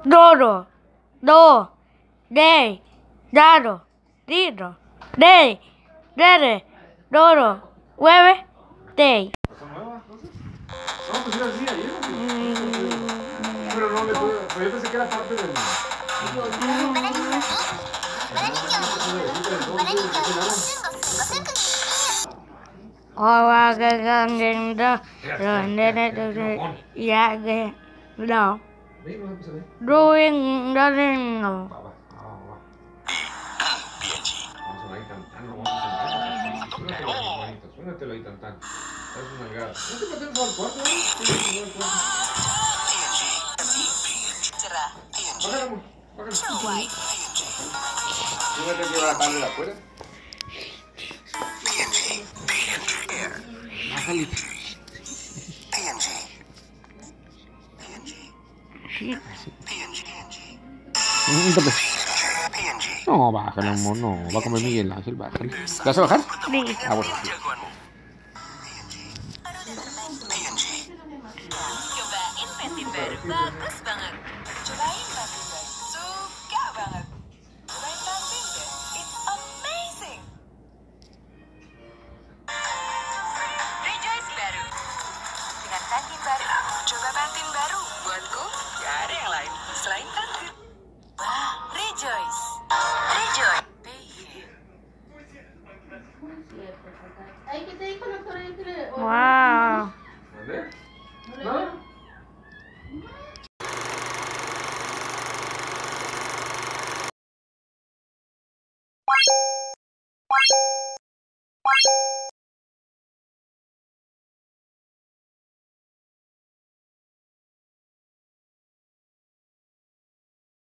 Doro, do, de, dado, dido, de, dere, doro, hueve, de. ¿Cosa nueva, entonces? No, pues era así ayer. Pero no le puedo. Pero yo pensé que era parte del. Ahora que cambiando, ya que no. Ruin, no. Vamos a ver cantando, vamos a cantar. Suénatelo ahí cantar. Es una nalgada. ¿No te metemos al cuarto? Bájale, amor. Bájale. ¿Tú me tienes que llevar a darle la cuerda? Bájale. No, bájale, amor, no. Va a comer Miguel Ángel, bájale. ¿Te vas a bajar? Sí. Ah, bueno, sí. Coba invasi baru, bagus banget.